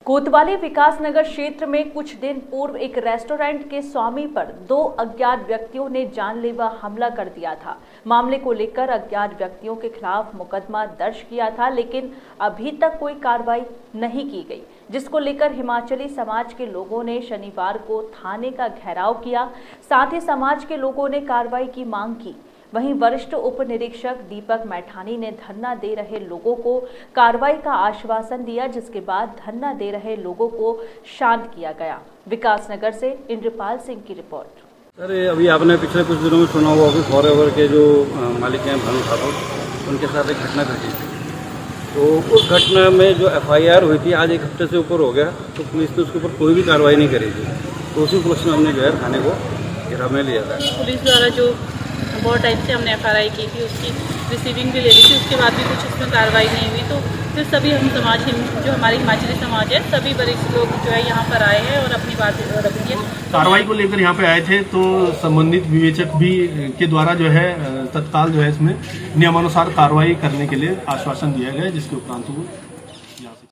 कोतवाली विकासनगर क्षेत्र में कुछ दिन पूर्व एक रेस्टोरेंट के स्वामी पर दो अज्ञात व्यक्तियों ने जानलेवा हमला कर दिया था। मामले को लेकर अज्ञात व्यक्तियों के खिलाफ मुकदमा दर्ज किया था, लेकिन अभी तक कोई कार्रवाई नहीं की गई, जिसको लेकर हिमाचली समाज के लोगों ने शनिवार को थाने का घेराव किया। साथ ही समाज के लोगों ने कार्रवाई की मांग की। वहीं वरिष्ठ उप निरीक्षक दीपक मैठानी ने धरना दे रहे लोगों को कार्रवाई का आश्वासन दिया, जिसके बाद धरना दे रहे लोगों को शांत किया गया। विकासनगर से इंद्रपाल सिंह की रिपोर्ट। सर, अभी आपने पिछले कुछ दिनों में सुना होगा कि फॉरएवर के जो मालिक हैं भानु ठाकुर, उनके साथ एक घटना घटी थी। तो उस घटना में जो FIR हुई थी, आज एक हफ्ते से ऊपर हो गया, तो पुलिस ने उसके ऊपर कोई भी कार्रवाई नहीं करी थी। तो उसी उपलक्ष्य में हमने जो है थाने को घेराव में लिया था। पुलिस द्वारा जो बहुत टाइम से हमने FRI की थी, उसकी रिसीविंग भी ले ली थी, उसके बाद भी कुछ इसमें कार्रवाई नहीं हुई। तो फिर सभी हम समाज, जो हमारी हिमाचली समाज है, सभी वरिष्ठ लोग जो है यहाँ पर आए हैं और अपनी बात रखी है। कार्रवाई को लेकर यहाँ पे आए थे, तो संबंधित विवेचक भी के द्वारा जो है तत्काल जो है इसमें नियमानुसार कार्रवाई करने के लिए आश्वासन दिया गया, जिसके उपरांत वो